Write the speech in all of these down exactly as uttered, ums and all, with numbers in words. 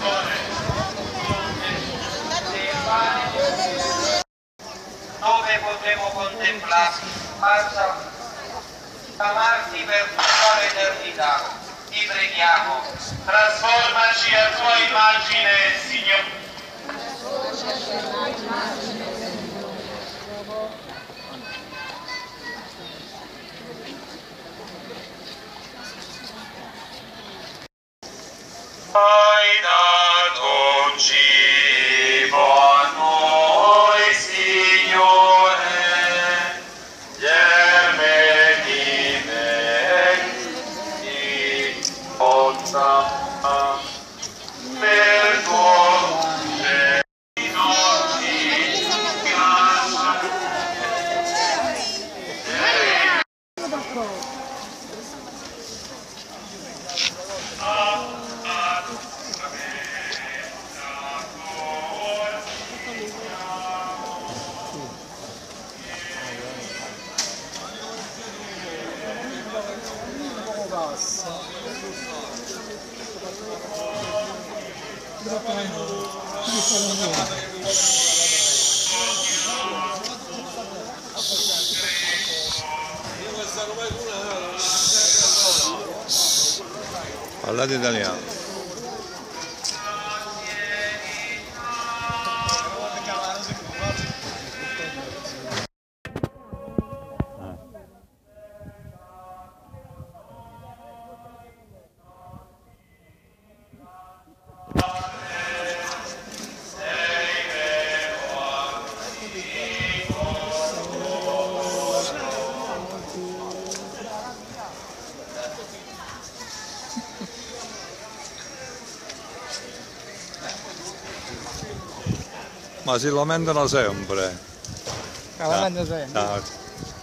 dove potremo contemplare amarti per tutta l'eternità. Ti preghiamo, trasformaci a tua immagine, Signore. Hai dato un cibo a noi, Signore, germe di bontà, per tuo Parlate italiano. Ma si lamentano sempre. Si lamentano sempre. No.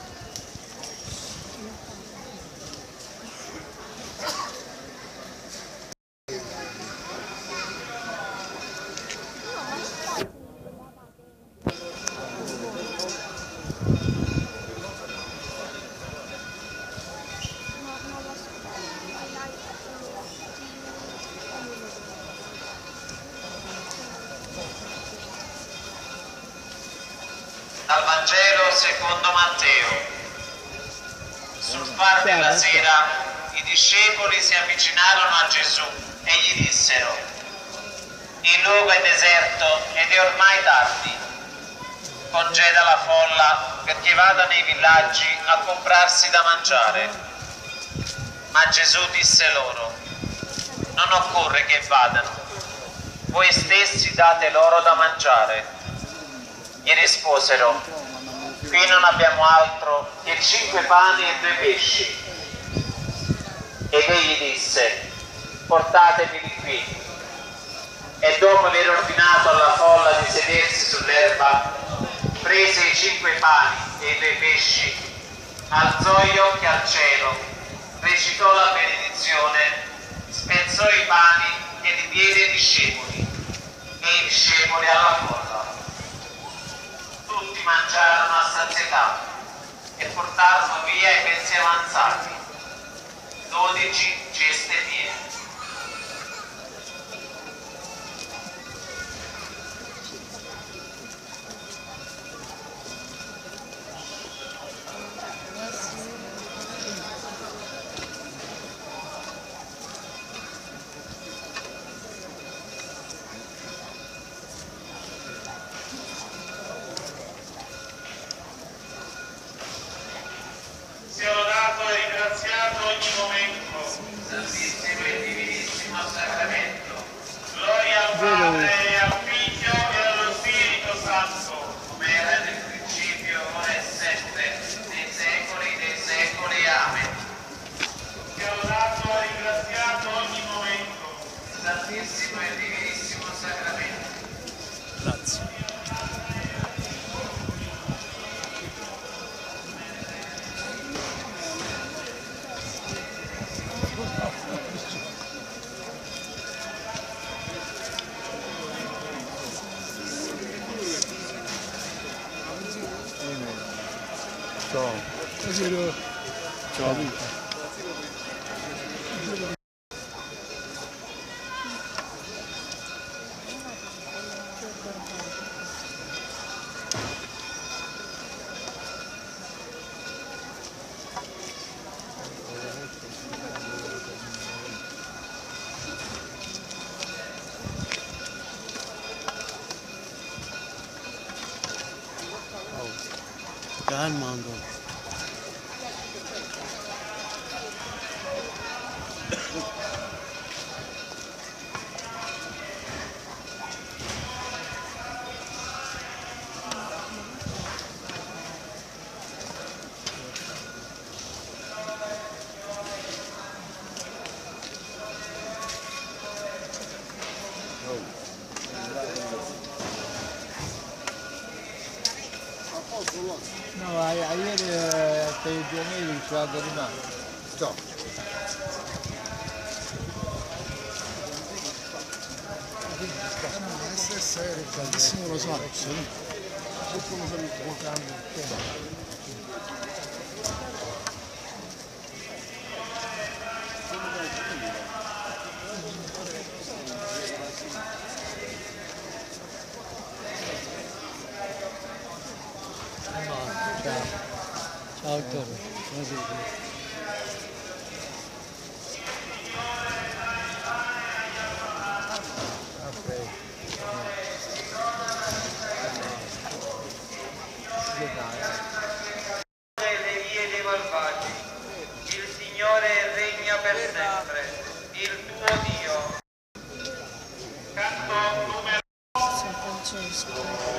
Dal Vangelo secondo Matteo. Sul far della sera i discepoli si avvicinarono a Gesù e gli dissero: il luogo è deserto ed è ormai tardi. Congeda la folla perché vada nei villaggi a comprarsi da mangiare. Ma Gesù disse loro: non occorre che vadano, voi stessi date loro da mangiare. Gli risposero: qui non abbiamo altro che cinque pani e due pesci. Ed egli disse: portateveli qui. E dopo aver ordinato alla folla di sedersi sull'erba, prese i cinque pani e i due pesci, alzò gli occhi al cielo, recitò la benedizione, spezzò i pani e li diede ai discepoli, e i discepoli alla folla. Tutti mangiarono a sazietà e portarono via i pezzi avanzati, dodici ceste piene. Sia lodato e ringraziato ogni momento, Santissimo e Divinissimo Sacramento. Gloria al Padre, e al Figlio e allo Spirito Santo, come era nel principio, ora e sempre, nei secoli dei secoli. Amen. Sia lodato e ringraziato ogni momento, Santissimo e Divinissimo Sacramento. Grazie. Ciao. Ciao. Calma Antonio. No, a- ieri eh, per i pionieri ci ha rimasto. Ciao. Nessuno lo sa, qualcuno sa il Ciao. Ciao Vittorio. Buonasera. Le vie dei malvagi, il Signore regna per sempre, il tuo Dio. Canto numero San Francesco.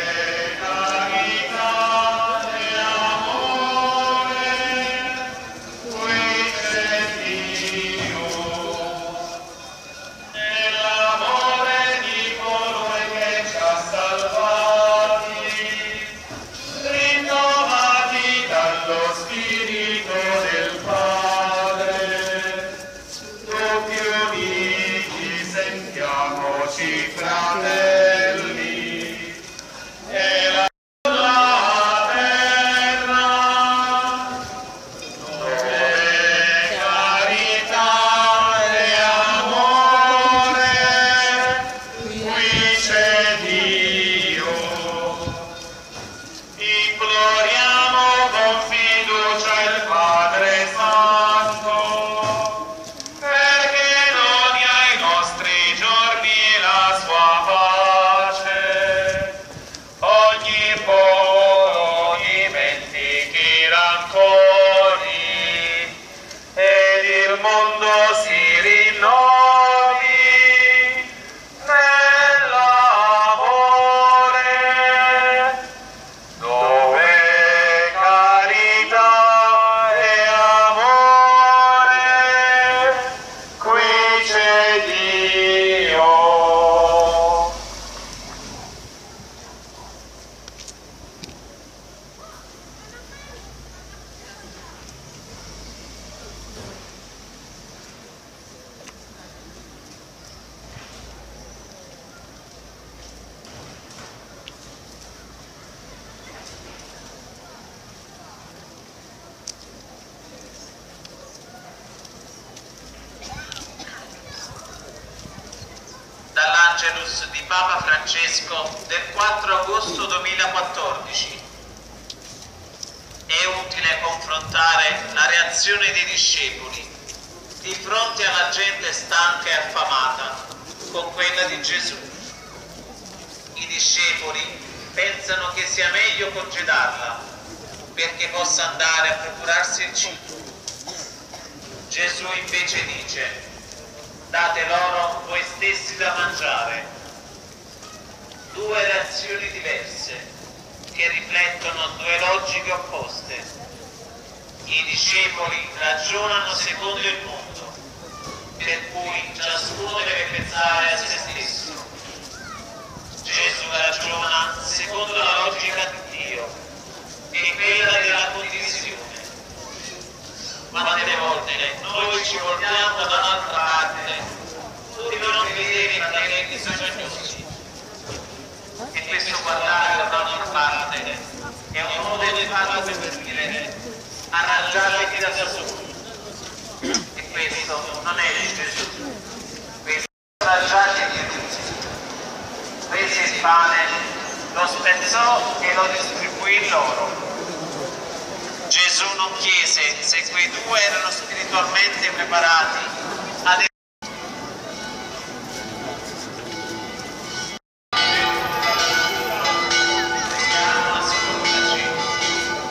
Dall'Angelus di Papa Francesco del quattro agosto duemilaquattordici. È utile confrontare la reazione dei discepoli di fronte alla gente stanca e affamata con quella di Gesù. I discepoli pensano che sia meglio congedarla perché possa andare a procurarsi il cibo. Gesù invece dice: date loro voi stessi da mangiare. Due reazioni diverse che riflettono due logiche opposte. I discepoli ragionano secondo il mondo, per cui ciascuno deve pensare a se stesso. Gesù ragiona secondo la logica di Dio e quella della condivisione. Quante volte noi ci voltiamo da un'altra parte pur di non vedere i fratelli bisognosi, e questo guardare da un'altra parte è un modo di farlo per dire arrangiatevi da soli, e questo non è di Gesù. Questo arrangiatevi a tutti. Prese il pane, lo spezzò e lo distribuì loro. Gesù non chiese se quei due erano spiritualmente preparati ad una seconda cena.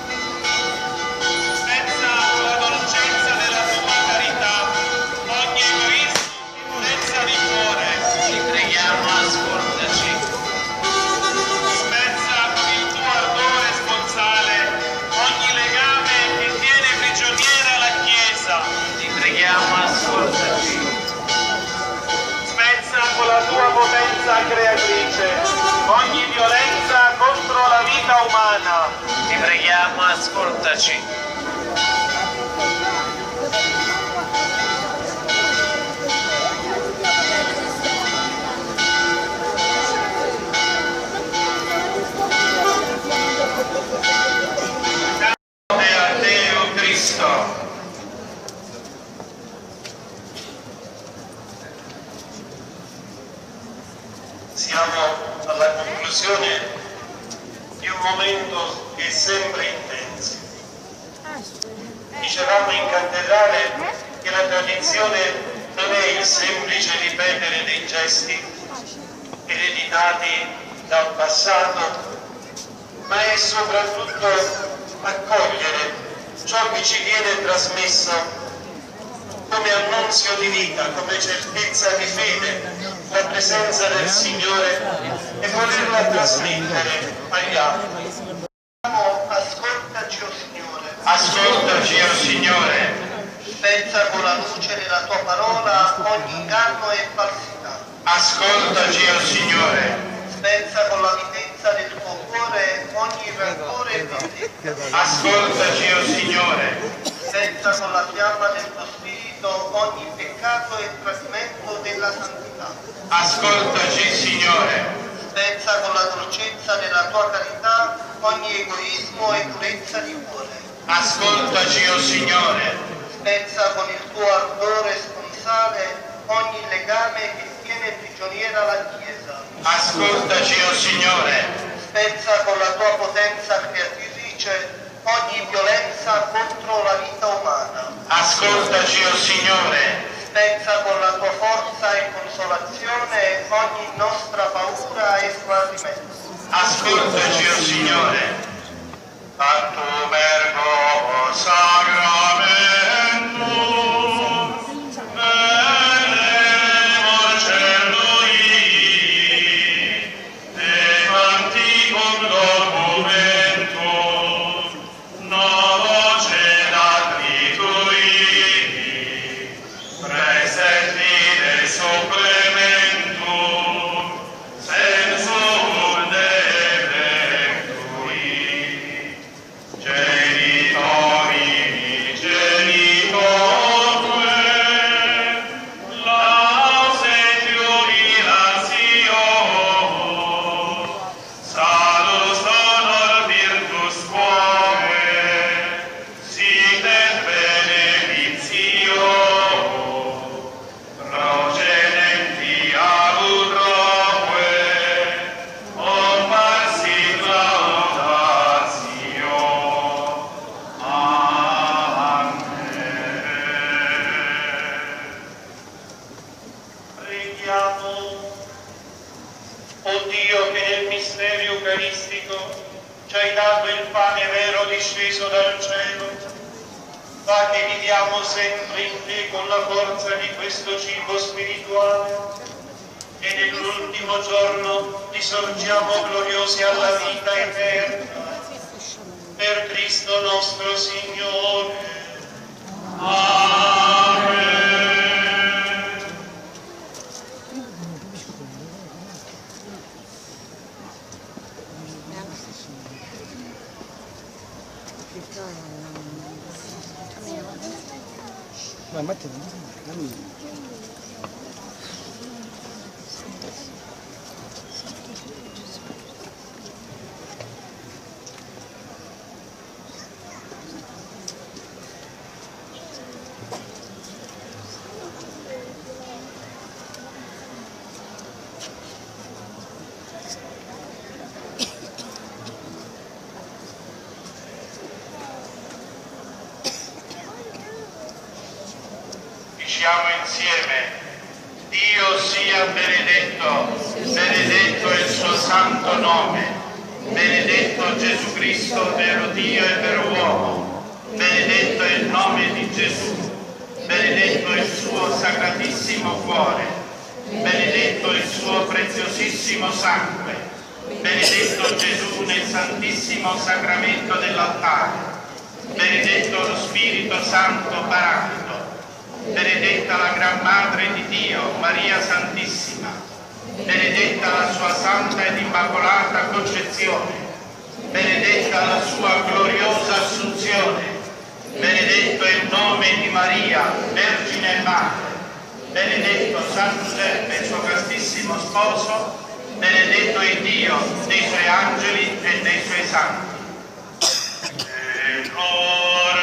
potenza creatrice, ogni violenza contro la vita umana. Ti preghiamo, ascoltaci. Siamo alla conclusione di un momento che sembra intenso. Dicevamo in cattedrale che la tradizione non è il semplice ripetere dei gesti ereditati dal passato, ma è soprattutto accogliere ciò che ci viene trasmesso come annunzio di vita, come certezza di fede, la presenza del Signore e volerla trasmettere agli altri. Ascoltaci, o oh Signore. Ascoltaci, o oh Signore. Spezza con la luce della tua parola ogni inganno e falsità. Ascoltaci, o oh Signore. Spezza con la vivezza del tuo cuore ogni rancore e vendetta. Ascoltaci, o oh Signore. Spezza con la fiamma del tuo spirito ogni peccato e tradimento della santità. Ascoltaci, Signore. Spezza con la dolcezza della tua carità ogni egoismo e durezza di cuore. Ascoltaci, o oh Signore. Spezza con il tuo ardore sponsale ogni legame che tiene prigioniera la Chiesa. Ascoltaci, o oh Signore. Spezza con la tua potenza creatrice ogni violenza contro la vita umana. Ascoltaci, o oh Signore. Spezza con la tua forza e consolazione ogni nostra paura e smarrimento. Ascoltaci, o oh Signore. A tuo verbo sacramento, venemo cernui, e anticum documento, no voce d'atri tui, preservire supplementum, sensum delectui. Genitori, genitorque, lausetio ilatio, salus honor virtus quoque, sit et benedictio, progenenti abutroque, omar sit laudatio. Preghiamo. O Dio, che nel mistero eucaristico ci hai dato il pane vero disceso dal cielo, fa che viviamo sempre in te con la forza di questo cibo spirituale e nell'ultimo giorno risorgiamo gloriosi alla vita eterna. Per Cristo nostro Signore. Amen. Ma mettila, dammi. Diciamo insieme: Dio sia benedetto, benedetto il suo santo nome, benedetto Gesù Cristo, vero Dio e vero uomo, benedetto il nome di Gesù, benedetto il suo sacratissimo cuore, benedetto il suo preziosissimo sangue, benedetto Gesù nel santissimo sacramento dell'altare, benedetto lo Spirito Santo Paraclito, benedetta la Gran Madre di Dio, Maria Santissima, benedetta la sua santa ed immacolata concezione, benedetta la sua gloriosa assunzione, benedetto il nome di Maria, Vergine e Madre, benedetto San Giuseppe, suo castissimo sposo, benedetto il Dio dei suoi angeli e dei suoi santi. E ora